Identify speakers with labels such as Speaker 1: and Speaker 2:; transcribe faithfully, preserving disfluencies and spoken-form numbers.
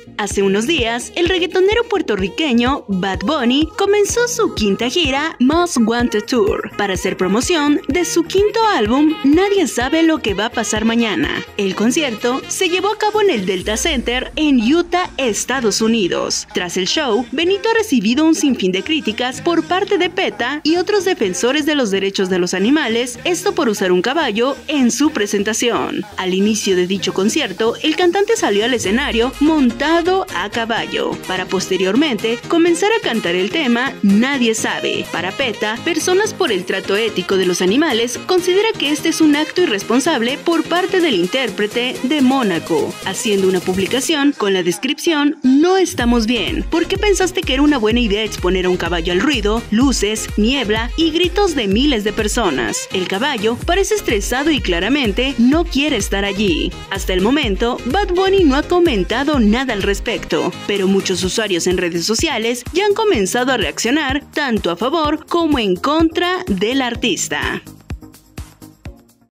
Speaker 1: Hace unos días, el reggaetonero puertorriqueño Bad Bunny comenzó su quinta gira Most Wanted Tour para hacer promoción de su quinto álbum Nadie sabe lo que va a pasar mañana. El concierto se llevó a cabo en el Delta Center en Utah, Estados Unidos. Tras el show, Benito ha recibido un sinfín de críticas por parte de PETA y otros defensores de los derechos de los animales, esto por usar un caballo en su presentación. Al inicio de dicho concierto, el cantante salió al escenario montado a caballo, para posteriormente comenzar a cantar el tema Nadie sabe. Para PETA, Personas por el Trato Ético de los Animales considera que este es un acto irresponsable por parte del intérprete de Mónaco, haciendo una publicación con la descripción "No estamos bien. ¿Por qué pensaste que era una buena idea exponer a un caballo al ruido, luces, niebla y gritos de miles de personas? El caballo parece estresado y claramente no quiere estar allí". Hasta el momento, Bad Bunny no ha comentado nada al respecto, pero muchos usuarios en redes sociales ya han comenzado a reaccionar tanto a favor como en contra del artista.